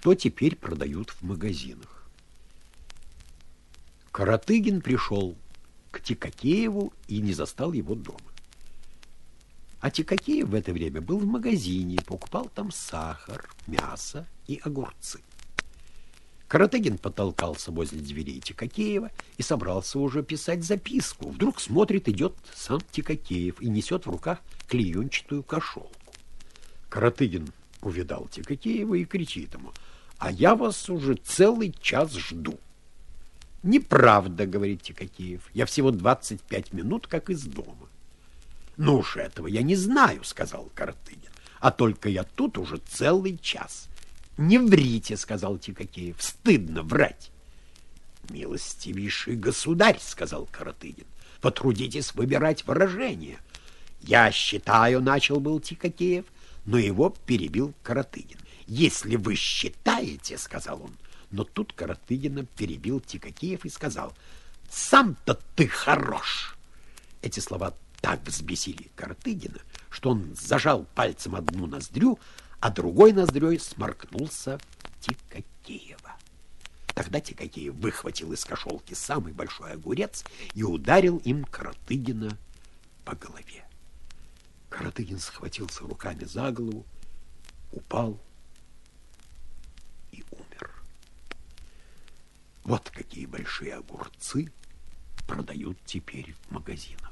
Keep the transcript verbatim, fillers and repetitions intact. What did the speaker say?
что теперь продают в магазинах. Каратыгин пришел к Тикакееву и не застал его дома. А Тикакеев в это время был в магазине, покупал там сахар, мясо и огурцы. Каратыгин потолкался возле дверей Тикакеева и собрался уже писать записку. Вдруг смотрит, идет сам Тикакеев и несет в руках клеенчатую кошелку. Каратыгин увидал Тикакеева и кричит ему: «А я вас уже целый час жду». «Неправда, — говорит Тикакеев, — я всего двадцать пять минут как из дома». «Ну уж этого я не знаю, — сказал Каратыгин, — а только я тут уже целый час». «Не врите, — сказал Тикакеев, — стыдно врать». «Милостивейший государь, — сказал Каратыгин, — потрудитесь выбирать выражения». «Я считаю, — начал был Тикакеев, но его перебил Каратыгин. «Если вы считаете, — сказал он». Но тут Каратыгина перебил Тикакеев и сказал: «Сам-то ты хорош». Эти слова так взбесили Каратыгина, что он зажал пальцем одну ноздрю, а другой ноздрёй сморкнулся Тикакеева. Тогда Тикакеев выхватил из кошелки самый большой огурец и ударил им Каратыгина по голове. Каратыгин схватился руками за голову, упал и умер. Вот какие большие огурцы продают теперь в магазинах.